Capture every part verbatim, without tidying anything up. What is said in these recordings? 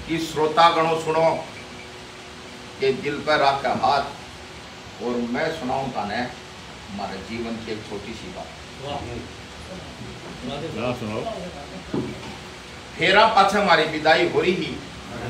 कि श्रोतागणों सुनो के दिल पर रख हाथ और मैं सुनाऊं ताने हमारे जीवन की एक छोटी सी बात। फेरा पाछे हमारी विदाई हो रही ही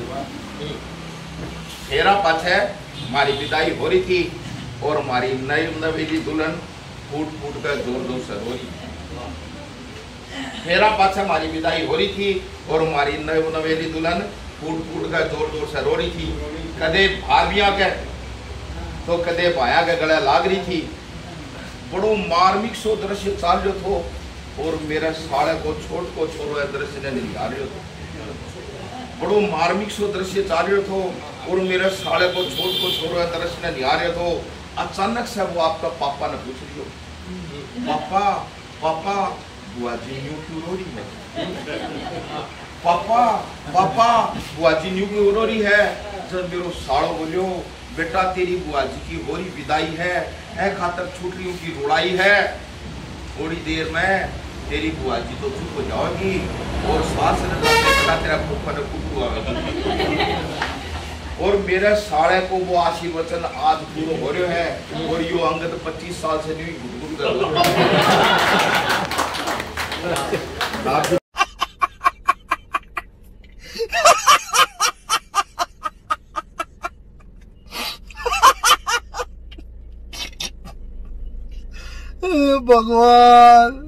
फेरा पाछे हमारी विदाई हो रही थी और हमारी नई नवेली दुल्हन फूट फूट कर जोर जोर से रो रही है। फेरा पाछे हमारी विदाई हो रही थी और हमारी नई नवेली दुल्हन फूट फूट कर जोर जोर से रो रही थी। कदे भाभियां के तो कदे भाया के गले लाग रही थी। बड़ो मार्मिक सो दृश्य चाल जो थो और मेरे साले को छोट को छोरो दृश्य ने निहार रही थो। बड़ो मार्मिक सो दृश्य चाल रही थो और मेरे साले को छोट को छोरो दृश्य ने निहार रही थो। अचानक से वो आपका पापा ने पूछ रही हो, पापा पापा बुआ जी यूं क्यों रो रही है? पापा पापा बुआ जी यूं क्यों रो रही है? जब मेरे सालो बोलियो बेटा तेरी बुआ जी की होरी विदाई है, ऐ खातर छुट्टियों की रोड़ाई है। थोड़ी देर में तेरी बुआ जी तो चुप हो जाओगी और सांस लेना तेरा फूफा ने कुटू आवेगी। और मेरे साले को वो आशीर्वचन आज पूरा हो रहे है और यो अंगद पच्चीस साल से नहीं गुटगुट कर रहा। भगवान।